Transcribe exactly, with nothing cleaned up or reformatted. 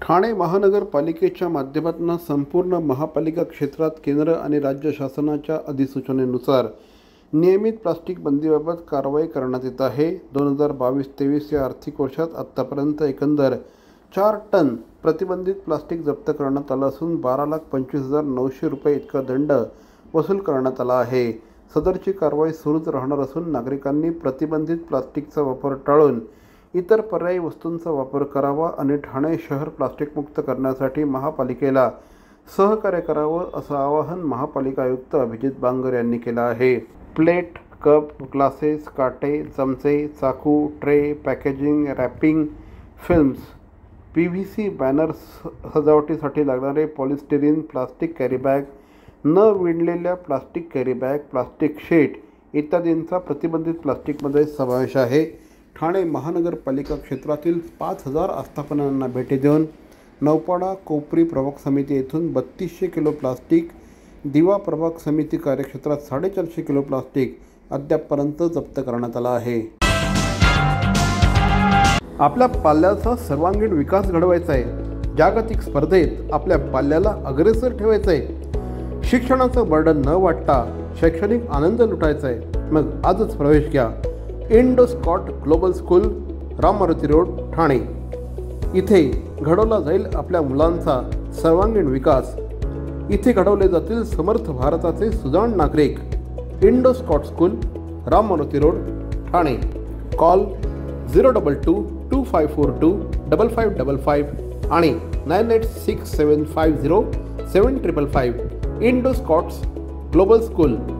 ठाणे महानगरपालिकेच्या माध्यमातून संपूर्ण महापालिका क्षेत्रात केंद्र आणि राज्य शासनाच्या अधिसूचनेनुसार नियमित प्लास्टिक बंदीबाबत कारवाई करण्यात येत आहे। दोन हजार बावीस तेवीस या आर्थिक वर्षात आत्तापर्यंत एकंदर चार टन प्रतिबंधित प्लास्टिक जप्त करण्यात आलं असून बारा लाख पंचवीस हजार नऊशे रुपये इतका दंड वसूल करण्यात आला आहे। सदरची कारवाई सुरूच राहणार असून नागरिकांनी प्रतिबंधित प्लास्टिकचा वापर टाळून इतर पर्यायी वस्तूंचा वापर करावा आणि ठाणे शहर प्लास्टिक मुक्त करण्यासाठी महापालिकेला सहकार्य करावं असं आवाहन महापालिका आयुक्त अभिजित बांगर यांनी केलं आहे। प्लेट, कप, ग्लासेस, काटे, चमचे, चाकू, tray, packaging, wrapping films, P V C banners, सजावटीसाठी लागणारे पॉलिस्टिरीन प्लास्टिक कॅरीबॅग, न विणलेल्या प्लास्टिक कॅरीबॅग, प्लास्टिक शीट इत्यादींचा प्रतिबंधित प्लास्टिकमध्ये समावेश आहे। ठाणे महानगरपालिका क्षेत्रातील पाच हजार आस्थापनांना भेटी देऊन नौपाडा कोपरी प्रभाग समिती येथून बत्तीसशे किलो प्लास्टिक, दिवा प्रभाग समिती कार्यक्षेत्रात साडेचारशे किलो प्लास्टिक अद्यापपर्यंत जप्त करण्यात आला आहे। आपल्या पाल्याचा सर्वांगीण विकास घडवायचा आहे। जागतिक स्पर्धेत आपल्या पाल्याला अग्रेसर ठेवायचं आहे। शिक्षणाचं बर्डन न वाटता शैक्षणिक आनंद लुटायचा आहे। मग आजच प्रवेश घ्या Indo Scot global school, Ram Maruti road, Thane. इथे घडवला जाईल आपल्या मुलांचा सर्वांगीण विकास। इथे घडवले जातील समर्थ भारताचे सुजाण नागरिक। Indo Scot school, Ram Maruti road, Thane. Call zero double two two five four two double five double five आणि nine eight six seven five zero seven triple five. Indo Scots global school.